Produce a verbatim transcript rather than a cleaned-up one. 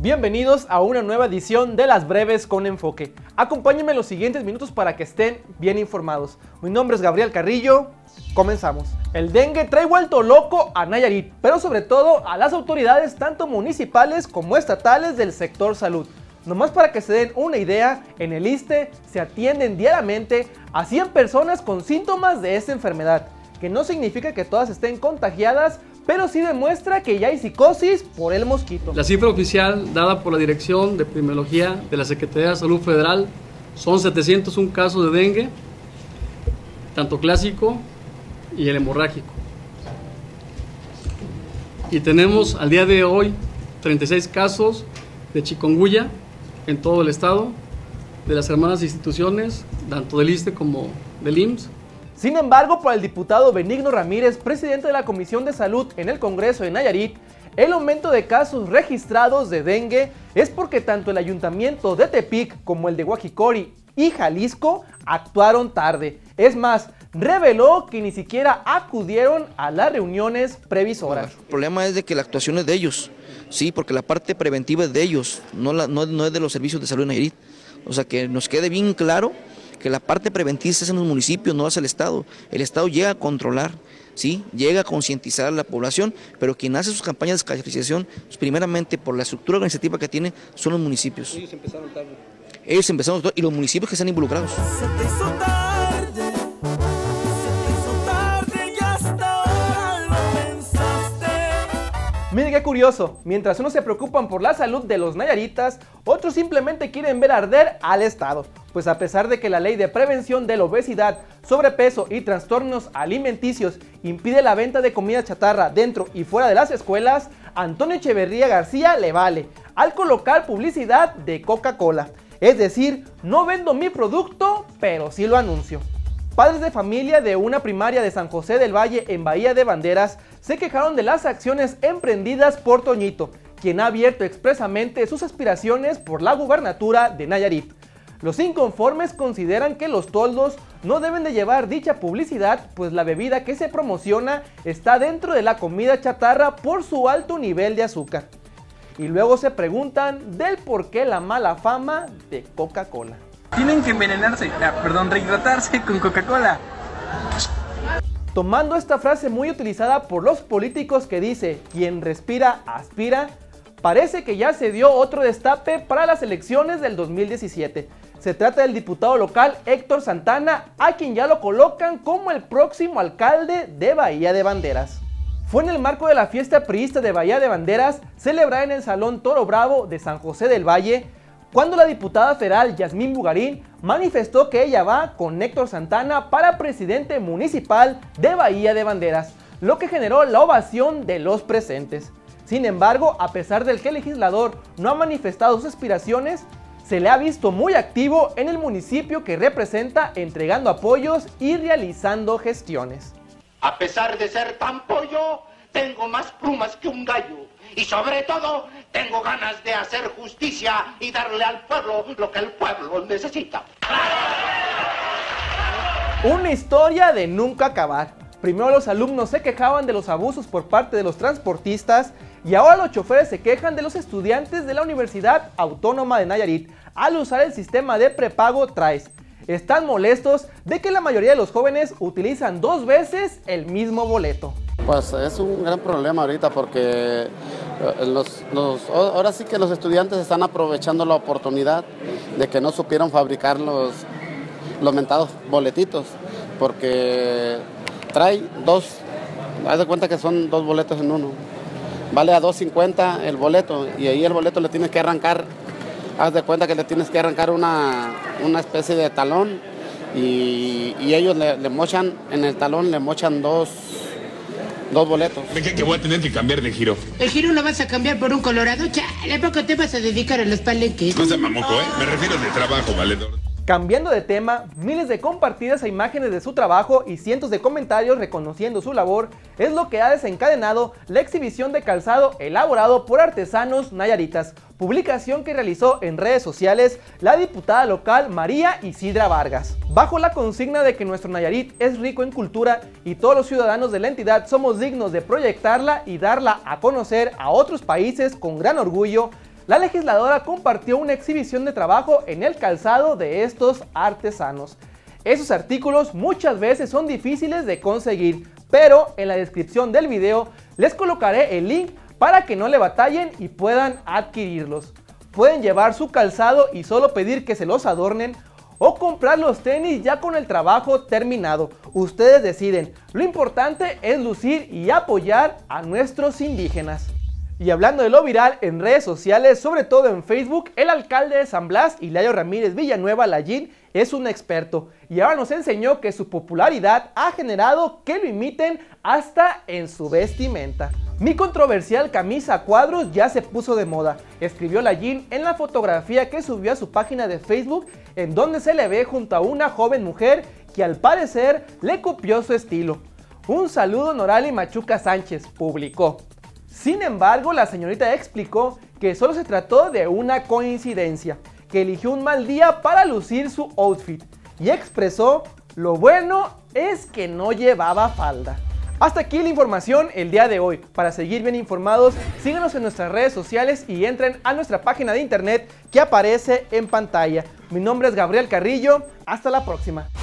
Bienvenidos a una nueva edición de Las Breves con Enfoque. Acompáñenme los siguientes minutos para que estén bien informados. Mi nombre es Gabriel Carrillo, comenzamos. El dengue trae vuelto loco a Nayarit, pero sobre todo a las autoridades tanto municipales como estatales del sector salud. Nomás para que se den una idea, en el ISSSTE se atienden diariamente a cien personas con síntomas de esta enfermedad, que no significa que todas estén contagiadas, pero sí demuestra que ya hay psicosis por el mosquito. La cifra oficial dada por la Dirección de Epidemiología de la Secretaría de Salud Federal son setecientos uno casos de dengue, tanto clásico y el hemorrágico. Y tenemos al día de hoy treinta y seis casos de chikungunya en todo el estado, de las hermanas instituciones, tanto del ISSSTE como del I M S S. Sin embargo, para el diputado Benigno Ramírez, presidente de la Comisión de Salud en el Congreso de Nayarit, el aumento de casos registrados de dengue es porque tanto el ayuntamiento de Tepic como el de Guajicori y Jalisco actuaron tarde. Es más, reveló que ni siquiera acudieron a las reuniones previsoras. El problema es de que la actuación es de ellos, sí, porque la parte preventiva es de ellos, no, la, no, no es de los servicios de salud de Nayarit. O sea, que nos quede bien claro que la parte preventiva es en los municipios, no es el Estado. El Estado llega a controlar, ¿sí? Llega a concientizar a la población, pero quien hace sus campañas de esclarecimiento, pues primeramente por la estructura organizativa que tiene, son los municipios. Ellos empezaron tarde. Ellos empezaron tarde y los municipios que están involucrados. Miren qué curioso, mientras unos se preocupan por la salud de los nayaritas, otros simplemente quieren ver arder al Estado. Pues a pesar de que la ley de prevención de la obesidad, sobrepeso y trastornos alimenticios impide la venta de comida chatarra dentro y fuera de las escuelas, Antonio Echeverría García le vale al colocar publicidad de Coca-Cola. Es decir, no vendo mi producto, pero sí lo anuncio. Padres de familia de una primaria de San José del Valle en Bahía de Banderas se quejaron de las acciones emprendidas por Toñito, quien ha abierto expresamente sus aspiraciones por la gubernatura de Nayarit. Los inconformes consideran que los toldos no deben de llevar dicha publicidad, pues la bebida que se promociona está dentro de la comida chatarra por su alto nivel de azúcar. Y luego se preguntan del por qué la mala fama de Coca-Cola. Tienen que envenenarse, ah, perdón, rehidratarse con Coca-Cola. Tomando esta frase muy utilizada por los políticos que dice, quien respira, aspira, parece que ya se dio otro destape para las elecciones del dos mil diecisiete. Se trata del diputado local Héctor Santana, a quien ya lo colocan como el próximo alcalde de Bahía de Banderas. Fue en el marco de la fiesta priista de Bahía de Banderas, celebrada en el Salón Toro Bravo de San José del Valle, cuando la diputada federal Yasmín Bugarín manifestó que ella va con Héctor Santana para presidente municipal de Bahía de Banderas, lo que generó la ovación de los presentes. Sin embargo, a pesar del que el legislador no ha manifestado sus aspiraciones, se le ha visto muy activo en el municipio que representa, entregando apoyos y realizando gestiones. A pesar de ser tan pollo, tengo más plumas que un gallo. Y sobre todo, tengo ganas de hacer justicia y darle al pueblo lo que el pueblo necesita. Una historia de nunca acabar. Primero los alumnos se quejaban de los abusos por parte de los transportistas y ahora los choferes se quejan de los estudiantes de la Universidad Autónoma de Nayarit al usar el sistema de prepago TRAES. Están molestos de que la mayoría de los jóvenes utilizan dos veces el mismo boleto. Pues es un gran problema ahorita porque los, los, ahora sí que los estudiantes están aprovechando la oportunidad de que no supieron fabricar los, los mentados boletitos, porque trae dos, haz de cuenta que son dos boletos en uno, vale a dos cincuenta el boleto y ahí el boleto le tienes que arrancar, haz de cuenta que le tienes que arrancar una, una especie de talón y, y ellos le, le mochan, en el talón le mochan dos Dos boletos. ¿De qué que voy a tener que cambiar de giro? El giro lo vas a cambiar por un colorado. Chale, ¿a poco te vas a dedicar a los palenques? No se mamoco, ¿eh? Me refiero de trabajo, valedor. Cambiando de tema, miles de compartidas a imágenes de su trabajo y cientos de comentarios reconociendo su labor es lo que ha desencadenado la exhibición de calzado elaborado por artesanos nayaritas, publicación que realizó en redes sociales la diputada local María Isidra Vargas. Bajo la consigna de que nuestro Nayarit es rico en cultura y todos los ciudadanos de la entidad somos dignos de proyectarla y darla a conocer a otros países con gran orgullo, la legisladora compartió una exhibición de trabajo en el calzado de estos artesanos. Esos artículos muchas veces son difíciles de conseguir, pero en la descripción del video les colocaré el link para que no le batallen y puedan adquirirlos. Pueden llevar su calzado y solo pedir que se los adornen, o comprar los tenis ya con el trabajo terminado. Ustedes deciden. Lo importante es lucir y apoyar a nuestros indígenas. Y hablando de lo viral en redes sociales, sobre todo en Facebook, el alcalde de San Blas, Hilario Ramírez Villanueva Lallín, es un experto y ahora nos enseñó que su popularidad ha generado que lo imiten hasta en su vestimenta. Mi controversial camisa a cuadros ya se puso de moda, escribió Lallín en la fotografía que subió a su página de Facebook, en donde se le ve junto a una joven mujer que al parecer le copió su estilo. Un saludo Norali Machuca Sánchez, publicó. Sin embargo, la señorita explicó que solo se trató de una coincidencia, que eligió un mal día para lucir su outfit y expresó: lo bueno es que no llevaba falda. Hasta aquí la información el día de hoy. Para seguir bien informados, síganos en nuestras redes sociales y entren a nuestra página de internet que aparece en pantalla. Mi nombre es Gabriel Carrillo, hasta la próxima.